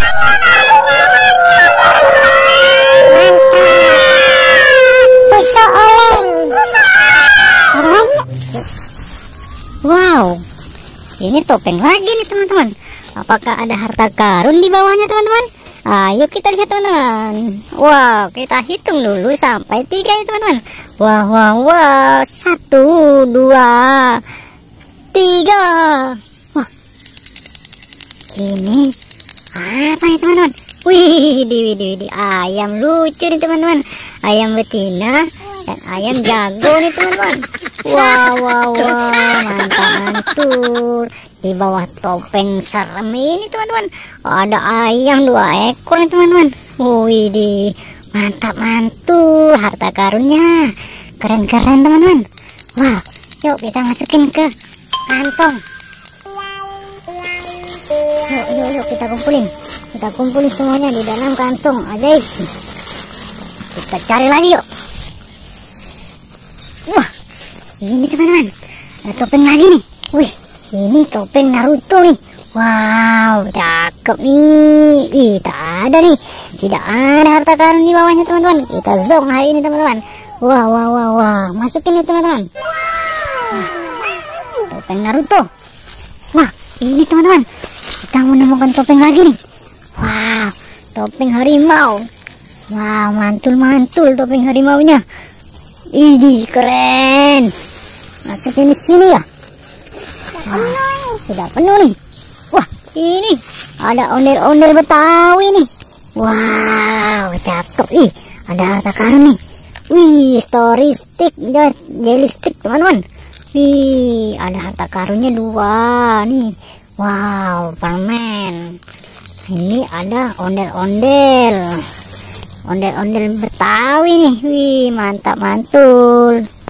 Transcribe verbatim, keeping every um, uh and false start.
Bisa oleng. Wow, ini topeng lagi nih teman-teman. Apakah ada harta karun di bawahnya teman-teman? Ayo kita lihat teman-teman. Wow, kita hitung dulu sampai tiga ya teman-teman. Wah, wah, wah, satu, dua, tiga. Wah, ini apa ya teman-teman? Wih, di, di, di, ayam lucu nih teman-teman. Ayam betina dan ayam jago nih teman-teman. Wow, wow, wow, mantap mantul. Di bawah topeng serem ini teman-teman, ada ayam dua ekor nih teman-teman. Wih, di mantap mantul, harta karunnya keren-keren teman-teman. Wah, yuk kita masukin ke kantong. Yuk, yuk, yuk kita kumpulin, kita kumpulin semuanya di dalam kantong ajaib. Kita cari lagi yuk. Wah, ini teman-teman, ada topeng lagi nih. Wih, ini topeng Naruto nih. Wow, cakep nih. Ih, tak ada nih, tidak ada harta karun di bawahnya teman-teman. Kita zong hari ini teman-teman. Wah, wah, wah, wah, masukin nih teman-teman. Nah, topeng Naruto. Wah, ini teman-teman, kita menemukan topeng lagi nih. Wow, topeng harimau. Wow, mantul-mantul topeng harimaunya. Ini keren. Masukin di sini ya. Wah, sudah penuh nih. Wah, ini ada ondel-ondel Betawi nih. Wow, cakep. Ih, ada harta karun nih. Wih, story stick, jelly stick teman-teman. Wih, ada harta karunnya dua nih. Wow, permen. Ini ada ondel-ondel. Ondel-ondel Betawi nih. Wih, mantap mantul.